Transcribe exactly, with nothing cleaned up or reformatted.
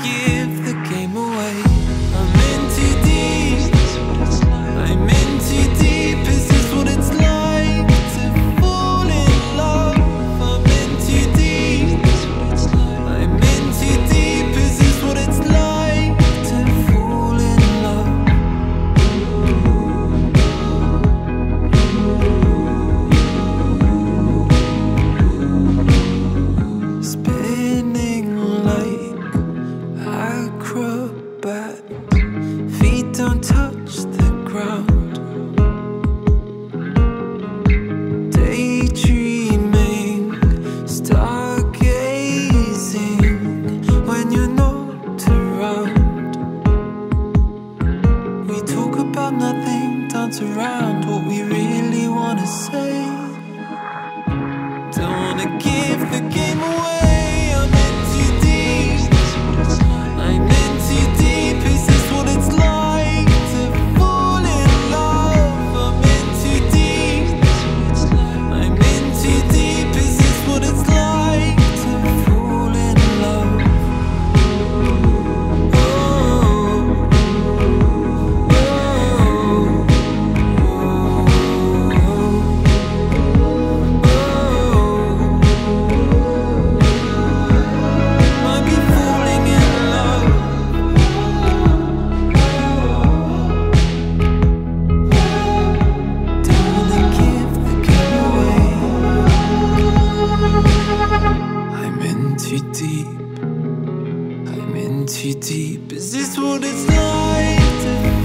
give the game away. I'm in too deep, I'm in too deep. Is this what it's like to fall in love? I'm in too deep, I'm in too deep. Is this what it's like to fall in love? Spinning like acrobat, feet don't touch the ground. Daydreaming, stargazing when you're not around. We talk about nothing, dance around what we really wanna say. Don't wanna give the game away. I'm in too deep, I'm in too deep. Is this what it's like to fall in love? I'm in too deep, I'm in too deep. Is this what it's like to fall in love? Oh, might be falling in love. Don't wanna give the game away. I'm in too deep, I'm in too deep. Is this what it's like to